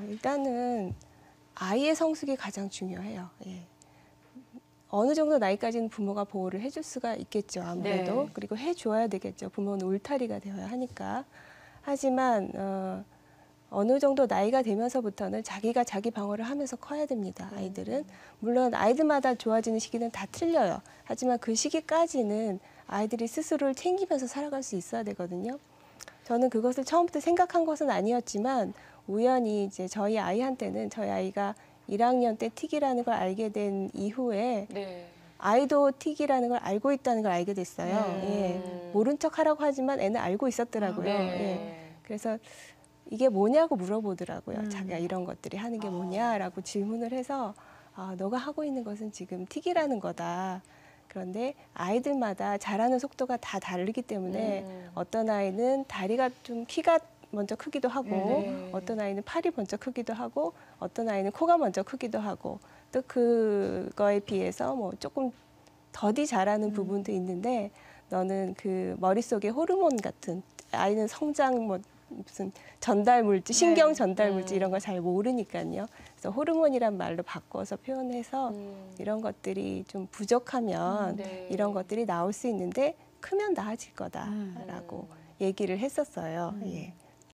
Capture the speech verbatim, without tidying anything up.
일단은 아이의 성숙이 가장 중요해요. 예. 어느 정도 나이까지는 부모가 보호를 해줄 수가 있겠죠. 아무래도. 네. 그리고 해줘야 되겠죠. 부모는 울타리가 되어야 하니까. 하지만 어, 어느 정도 나이가 되면서부터는 자기가 자기 방어를 하면서 커야 됩니다. 아이들은. 물론 아이들마다 좋아지는 시기는 다 틀려요. 하지만 그 시기까지는 아이들이 스스로를 챙기면서 살아갈 수 있어야 되거든요. 저는 그것을 처음부터 생각한 것은 아니었지만 우연히 이제 저희 아이한테는 저희 아이가 일 학년 때 틱이라는 걸 알게 된 이후에 네. 아이도 틱이라는 걸 알고 있다는 걸 알게 됐어요. 음. 예. 모른 척 하라고 하지만 애는 알고 있었더라고요. 아, 네. 예. 그래서 이게 뭐냐고 물어보더라고요. 음. 자기가 이런 것들이 하는 게 아. 뭐냐라고 질문을 해서 아, 너가 하고 있는 것은 지금 틱이라는 거다. 그런데 아이들마다 자라는 속도가 다 다르기 때문에 음. 어떤 아이는 다리가 좀 키가 먼저 크기도 하고 네. 어떤 아이는 팔이 먼저 크기도 하고 어떤 아이는 코가 먼저 크기도 하고 또 그거에 비해서 뭐 조금 더디 자라는 음. 부분도 있는데 너는 그 머릿속에 호르몬 같은 아이는 성장 뭐 무슨 전달 물질, 신경 네. 전달 물질 음. 이런 걸 잘 모르니까요. 그래서 호르몬이란 말로 바꿔서 표현해서 음. 이런 것들이 좀 부족하면 네. 이런 것들이 나올 수 있는데 크면 나아질 음. 거다라고 얘기를 했었어요. 음. 예.